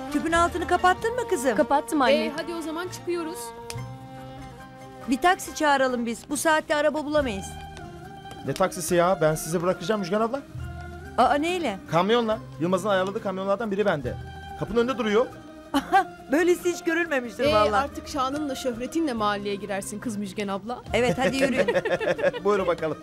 Tüpün altını kapattın mı kızım? Kapattım anne. Hadi o zaman çıkıyoruz. Bir taksi çağıralım biz. Bu saatte araba bulamayız. Ne taksisi ya? Ben sizi bırakacağım Müjgan abla. Aa neyle? Kamyonla. Yılmaz'ın ayarladığı kamyonlardan biri bende. Kapının önünde duruyor. Böylesi hiç görülmemiştir vallahi. Artık şanınla şöhretinle mahalleye girersin kız Müjgan abla. Evet hadi yürüyün. Buyurun bakalım.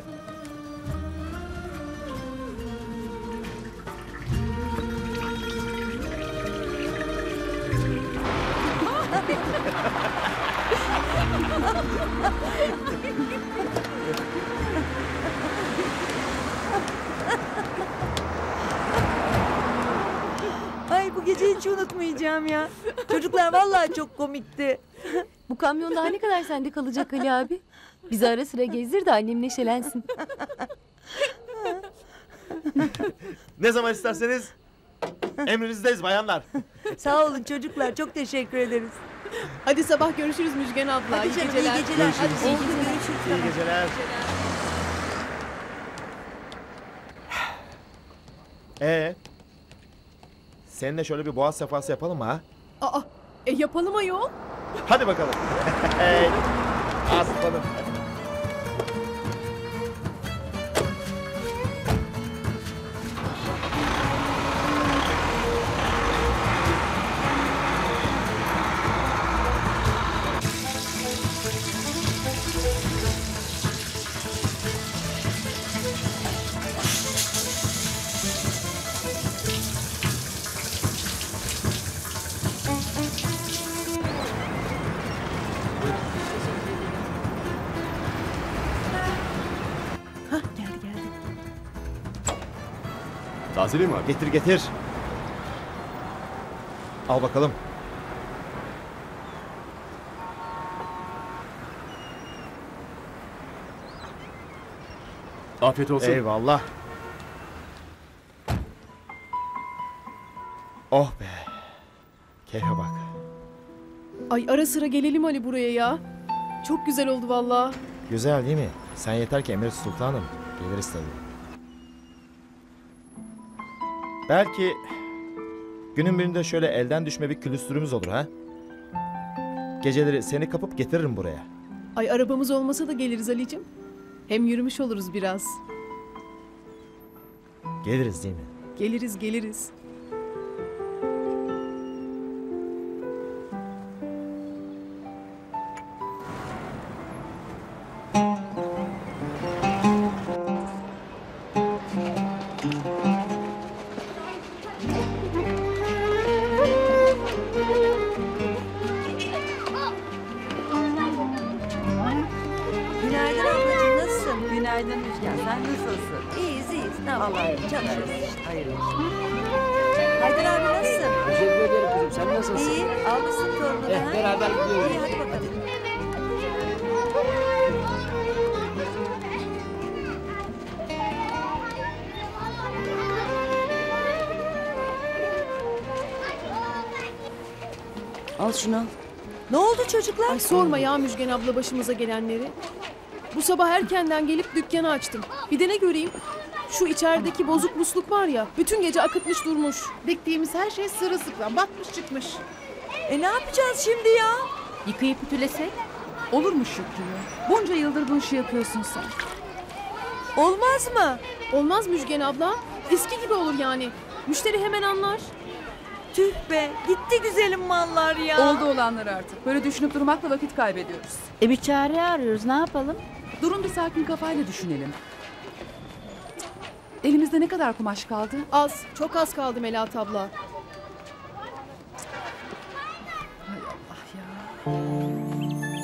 Ay bu gece hiç unutmayacağım ya. Çocuklar vallahi çok komikti. Bu kamyon daha ne kadar sende kalacak Ali abi? Bizi ara sıra gezdir de annem neşelensin. Ne zaman isterseniz emrinizdeyiz bayanlar. Sağ olun çocuklar. Çok teşekkür ederiz. Hadi sabah görüşürüz Müjgan abla. Hadi İyi canım, geceler. iyi geceler. Görüşürüz. Hadi oldu, görüşürüz. İyi Tamam. geceler. Seninle şöyle bir boğaz sefası yapalım mı ha? Aa, yapalım ayol. Hadi bakalım. Hey, aslanım. Hah geldi geldi. Tazeli mi abi? Getir getir. Al bakalım. Afiyet olsun. Eyvallah. Oh be. Keyfe bak. Ay ara sıra gelelim Ali buraya ya. Çok güzel oldu valla. Güzel değil mi? Sen yeter ki Emir Sultanım. Geliriz tabii. Belki günün birinde şöyle elden düşme bir külüstürümüz olur ha? Geceleri seni kapıp getiririm buraya. Ay arabamız olmasa da geliriz Ali'cim. Hem yürümüş oluruz biraz. Geliriz değil mi? Geliriz geliriz. Günaydın ablacığım nasılsın? Günaydın Müjgan, sen nasılsın? İyiyiz iyiyiz. Ne yapalım? Vallahi Çalışıyoruz. hayırlı işte. Haydar abi nasılsın? Teşekkür ederim kızım. Sen nasılsın? İyi. Almışsın torununu ha? Beraber gidiyoruz. İyi hadi bakalım. Al şunu al. Ne oldu çocuklar? Ay sorma ya Müjgan abla başımıza gelenleri. Bu sabah erkenden gelip dükkanı açtım. Bir de ne göreyim? Şu içerideki bozuk musluk var ya, bütün gece akıtmış durmuş. Diktiğimiz her şey sırılsıklam batmış çıkmış. Ne yapacağız şimdi ya? Yıkayıp ütülesek? Olur mu Şükrü? Bunca yıldır bu işi yapıyorsun sen. Olmaz mı? Olmaz Müjgan abla. Eski gibi olur yani. Müşteri hemen anlar. Tüh be. Gitti güzelim mallar ya. Oldu olanlar artık. Böyle düşünüp durmakla vakit kaybediyoruz. Bir çare arıyoruz, ne yapalım? Durun bir sakin kafayla düşünelim. Elimizde ne kadar kumaş kaldı? Az, çok az kaldı Melahat abla. Hay Allah ya.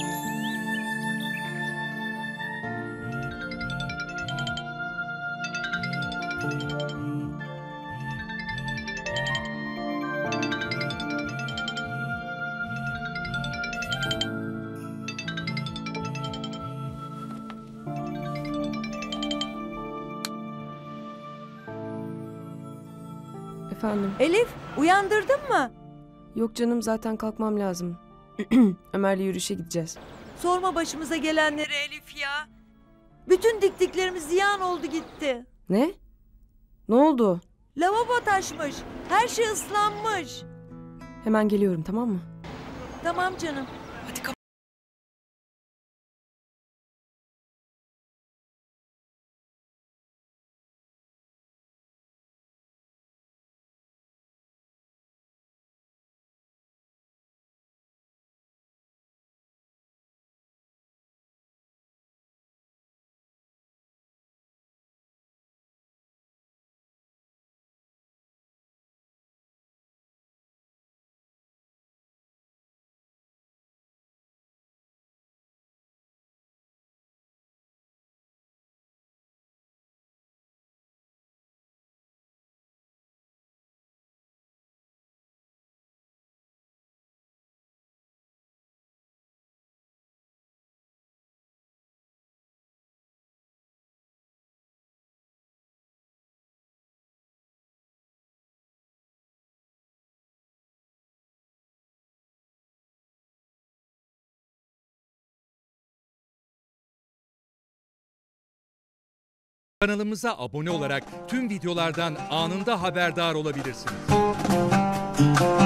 Efendim? Elif uyandırdın mı? Yok canım, zaten kalkmam lazım. Ömer'le yürüyüşe gideceğiz. Sorma başımıza gelenleri Elif ya. Bütün diktiklerimiz ziyan oldu gitti. Ne? Ne oldu? Lavabo taşmış. Her şey ıslanmış. Hemen geliyorum, tamam mı? Tamam canım. Hadi kap. Kanalımıza abone olarak tüm videolardan anında haberdar olabilirsiniz.